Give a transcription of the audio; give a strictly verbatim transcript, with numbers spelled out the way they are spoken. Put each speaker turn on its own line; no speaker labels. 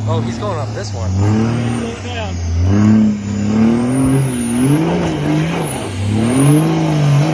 Oh, he's going up this one.
Slow down.